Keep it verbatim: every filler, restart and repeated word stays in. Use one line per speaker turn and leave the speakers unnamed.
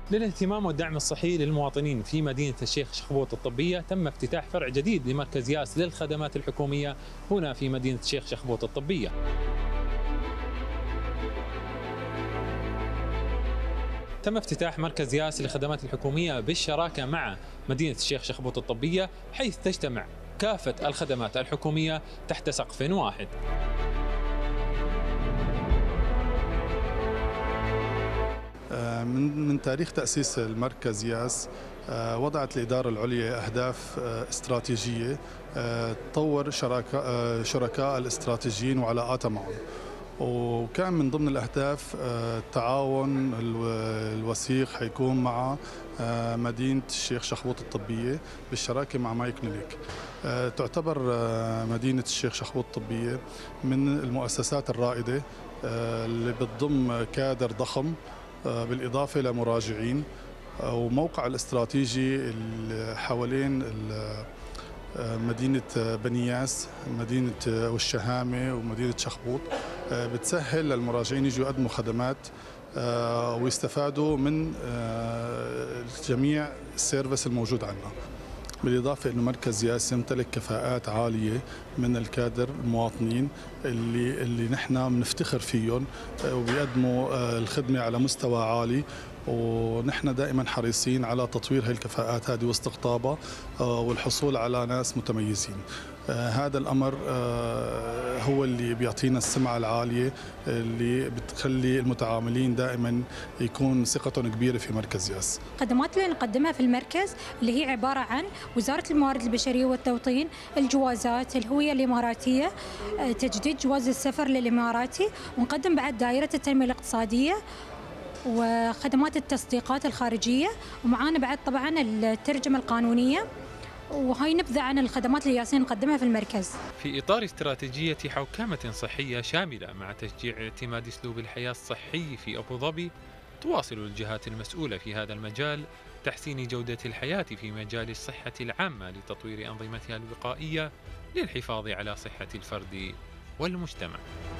للاهتمام والدعم الصحي للمواطنين في مدينة الشيخ شخبوط الطبية تم افتتاح فرع جديد لمركز ياس للخدمات الحكومية هنا في مدينة الشيخ شخبوط الطبية. تم افتتاح مركز ياس للخدمات الحكومية بالشراكة مع مدينة الشيخ شخبوط الطبية، حيث تجتمع كافة الخدمات الحكومية تحت سقف واحد.
من من تاريخ تأسيس المركز ياس وضعت الإدارة العليا أهداف استراتيجية تطور شركاء شركاء الاستراتيجيين وعلاقاتها معهم، وكان من ضمن الأهداف التعاون الوثيق حيكون مع مدينة الشيخ شخبوط الطبية بالشراكة مع ماي كلينيك. تعتبر مدينة الشيخ شخبوط الطبية من المؤسسات الرائدة اللي بتضم كادر ضخم بالإضافة لمراجعين، وموقع الاستراتيجي حوالين مدينة بنياس، مدينة والشهامة ومدينة شخبوط، بتسهل للمراجعين يجوا يقدموا خدمات ويستفادوا من جميع السيرفيس الموجود عندنا. بالإضافة أنه مركز ياس يمتلك كفاءات عالية من الكادر المواطنين اللي اللي نحن بنفتخر فيهم وبيقدموا الخدمة على مستوى عالي، ونحن دائما حريصين على تطوير هاي الكفاءات هذه واستقطابها والحصول على ناس متميزين. هذا الأمر هو اللي بيعطينا السمعة العالية اللي بتخلي المتعاملين دائما يكون ثقتهم كبيرة في مركز ياس.
الخدمات اللي نقدمها في المركز اللي هي عبارة عن وزارة الموارد البشرية والتوطين، الجوازات، الهوية الإماراتية، تجديد جواز السفر للإماراتي، ونقدم بعد دائرة التنمية الاقتصادية وخدمات التصديقات الخارجية، ومعانا بعد طبعا الترجمة القانونية، وهي نبذة عن الخدمات اللي ياسين نقدمها في المركز.
في إطار استراتيجية حوكمة صحية شاملة مع تشجيع اعتماد أسلوب الحياة الصحي في أبو ظبي، تواصل الجهات المسؤولة في هذا المجال تحسين جودة الحياة في مجال الصحة العامة لتطوير أنظمتها الوقائية للحفاظ على صحة الفرد والمجتمع.